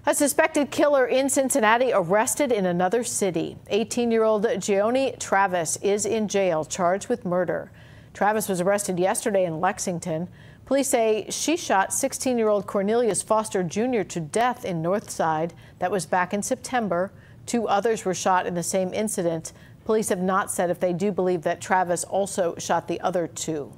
A suspected killer in Cincinnati arrested in another city. 18-year-old Gioni Travis is in jail, charged with murder. Travis was arrested yesterday in Lexington. Police say she shot 16-year-old Cornelius Foster Jr. to death in Northside. That was back in September. 2 others were shot in the same incident. Police have not said if they do believe that Travis also shot the other 2.